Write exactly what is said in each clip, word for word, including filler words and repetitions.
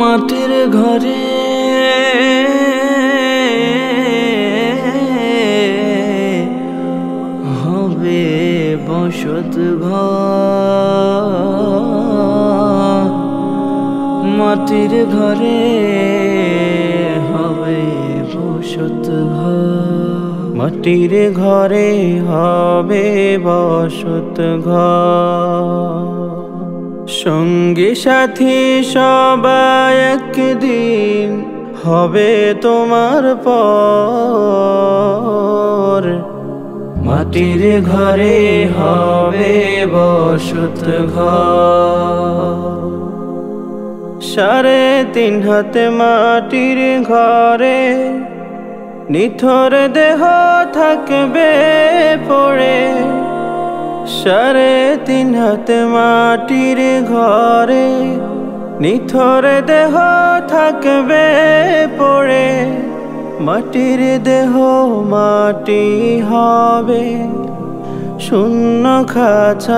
মাটির ঘরে হবে বসত ঘর, মাটির ঘরে হবে বসত ঘর, মাটির ঘরে হবে বসত ঘর। সঙ্গী সাথী সবাই একদিন হবে তোমার পর, মাটির ঘরে হবে বসত ঘর। সাড়ে তিন হাতে মাটির ঘরে নিথর দেহ থাকবে পড়ে, সাড়ে তিন হাতে মাটির ঘরে নিথর দেহ থাকবে পড়ে। মাটির দেহ মাটি হবে, শূন্য খাঁচা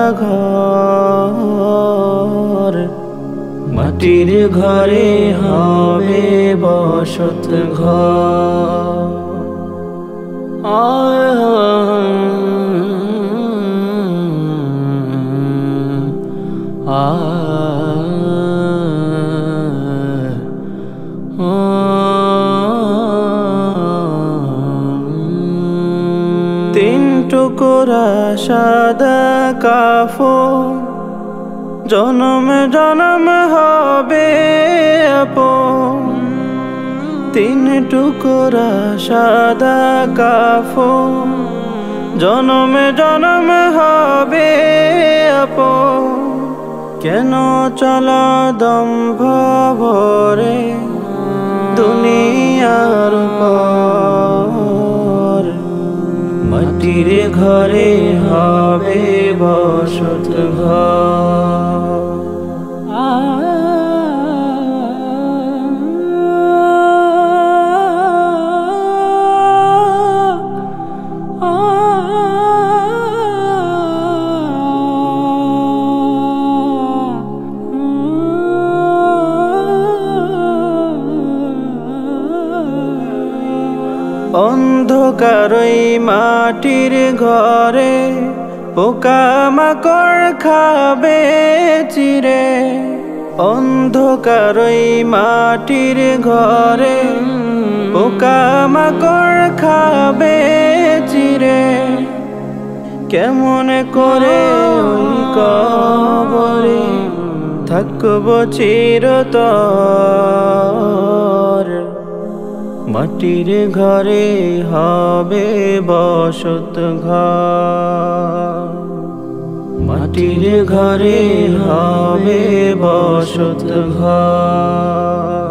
ঘর, মাটির ঘরে হবে বসত ঘর। তিন টুকরা সাদা কাফন, জনম জনম হবে আপন। তিন টুকরা সাদা কাফন, জনম জনম হবে আপন। কেন চলা দম্ভ ভরে দুনিয়ার পর, মাটির ঘরে হবে বসত ঘর। অন্ধকারই মাটির ঘরে পোকামাকড় খাবে চিরে, অন্ধকারই মাটির ঘরে পোকামাকড় খাবে চিরে। কেমন করে ওই কবরে থাকব চিরতর, মাটির ঘরে হবে বসত ঘর, মাটির ঘরে হবে বসত ঘর।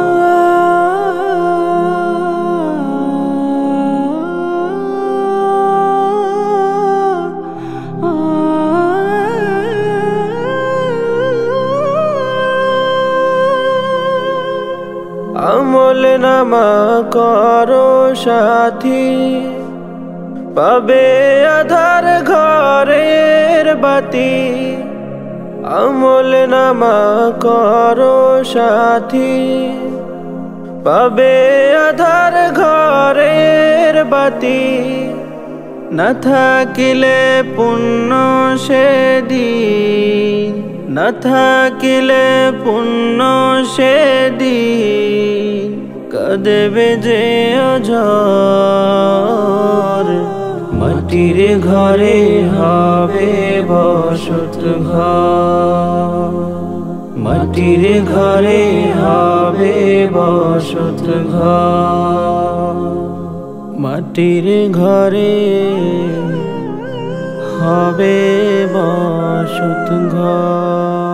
আমল নামা করো সাথী, পাবে আধার ঘরের বাতি। আমল নামা করো সাথী, পাবে আধার ঘরের বাতি। না থাকিলে পুণ্য সেদিন, না থাকিলে পুণ্য সেদিন কাঁদবে যে অঝর, মাটির ঘরে হবে বসত ঘর, মাটির ঘরে হবে বসত ঘর, মাটির ঘরে হবে বসত ঘর।